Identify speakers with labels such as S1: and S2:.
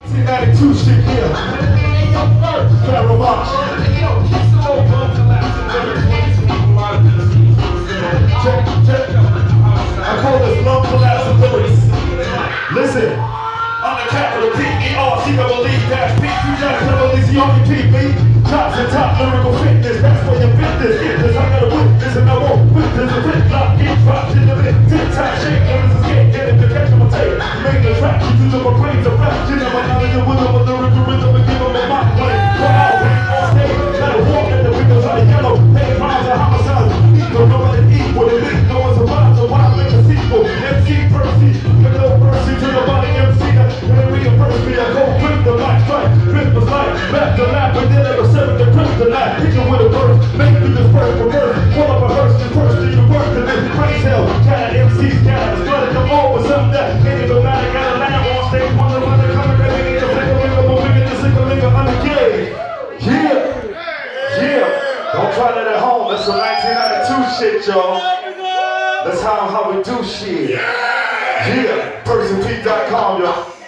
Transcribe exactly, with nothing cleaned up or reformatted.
S1: nineteen ninety-two shit here. Pharaoh March. Check, check. I call this love collapse of lyrics. Listen, I'm the capital P E R C double E dash P. You just double E C O P P. Tops and top lyrical fitness. That's where your business is. I got a witness and I won't witness a fit. Lock, get dropped in the bit. Tip-top shake, there is a skate. Get it to catch them a tape. Make the track, you do them a brains of rap. You never know the rhythm of the lyrical rhythm and give them a mock play. Go out, on stage, let it walk at the windows of the yellow. Hey, crimes and homicides. Equal, nobody equal. It is no one survives, so why make a sequel? M C Percy, give no mercy to the body M C. When we reimburse me, I go with the light strike. Christmas light, back to life, but then ever seven the kryptonite. Hit you with a verse, make me this verse for verse. Pull up a verse, this verse to your work, and then praise hell. Got M C's got it, flooded them all with something that ain't even matter. Got a lamb on stage, one of them coming, they make it a single nigga, but we get the single nigga unengaged. Yeah, yeah. Don't try that at home, that's some nineteen ninety-two shit, y'all. That's how, how we do shit. Yeah, Percy P dot com, y'all.